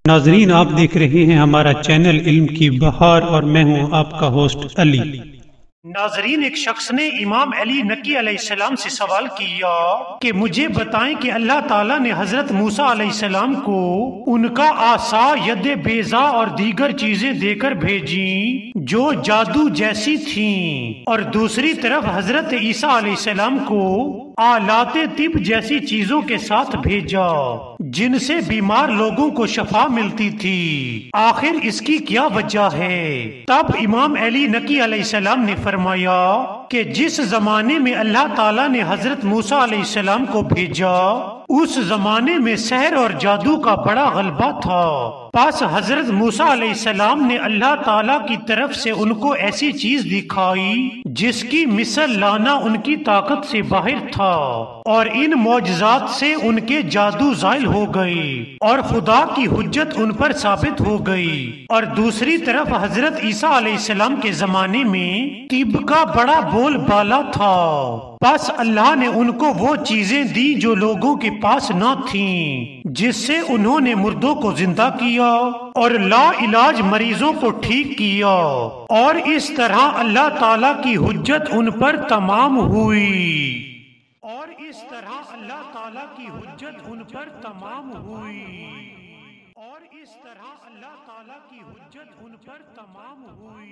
ناظرین، آپ دیکھ رہے ہیں ہمارا چینل علم کی بہار اور میں ہوں آپ کا ہوسٹ علی۔ ناظرین، ایک شخص نے امام علی نقی علیہ السلام سے سوال کیا کہ مجھے بتائیں کہ اللہ تعالیٰ نے حضرت موسیٰ علیہ السلام کو ان کا عصا، ید بیضا اور دیگر چیزیں دے کر بھیجیں جو جادو جیسی تھیں، اور دوسری طرف حضرت عیسیٰ علیہ السلام کو آلات طب جیسی چیزوں کے ساتھ بھیجا جن سے بیمار لوگوں کو شفا ملتی تھی، آخر اس کی کیا وجہ ہے؟ تب امام علی نقی علیہ السلام نے فرمایا کہ جس زمانے میں اللہ تعالیٰ نے حضرت موسیٰ علیہ السلام کو بھیجا اس زمانے میں سحر اور جادو کا بڑا غلبہ تھا، پس حضرت موسیٰ علیہ السلام نے اللہ تعالیٰ کی طرف سے ان کو ایسی چیز دکھائی جس کی مثل لانا ان کی طاقت سے باہر تھا، اور ان معجزات سے ان کے جادو زائل ہو گئی اور خدا کی حجت ان پر ثابت ہو گئی۔ اور دوسری طرف حضرت عیسیٰ علیہ السلام کے زمانے میں طب کا بڑا بول بالا تھا، پس اللہ نے ان کو وہ چیزیں دی جو لوگوں کے پاس نہ تھیں، جس سے انہوں نے مردوں کو زندہ کیا اور لا علاج مریضوں کو ٹھیک کیا، اور اس طرح اللہ تعالیٰ کی حجت ان پر تمام ہوئی۔ اور اس طرح اللہ تعالیٰ کی حجت ان پر تمام ہوئی۔ اور اس طرح اللہ تعالیٰ کی حجت ان پر تمام ہوئی۔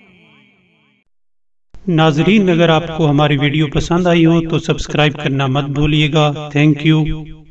ناظرین، اگر آپ کو ہماری ویڈیو پسند آئی ہو تو سبسکرائب کرنا مت بھولیے گا۔ Thank you.